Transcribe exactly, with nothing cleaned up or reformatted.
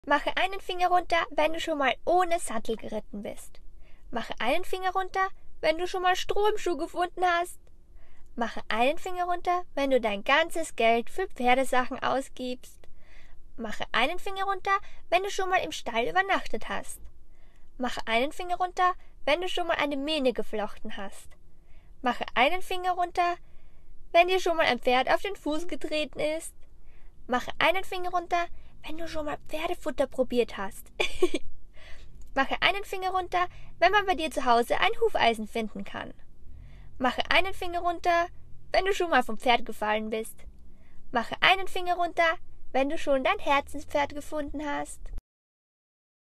Mache einen Finger runter, wenn du schon mal ohne Sattel geritten bist. Mache einen Finger runter, wenn du schon mal Stroh im Schuh gefunden hast. Mache einen Finger runter, wenn du dein ganzes Geld für Pferdesachen ausgibst. Mache einen Finger runter, wenn du schon mal im Stall übernachtet hast. Mache einen Finger runter, wenn du schon mal eine Mähne geflochten hast. Mache einen Finger runter, wenn dir schon mal ein Pferd auf den Fuß getreten ist. Mache einen Finger runter, wenn du schon mal Pferdefutter probiert hast. Mache einen Finger runter, wenn man bei dir zu Hause ein Hufeisen finden kann. Mache einen Finger runter, wenn du schon mal vom Pferd gefallen bist. Mache einen Finger runter, wenn du schon dein Herzenspferd gefunden hast.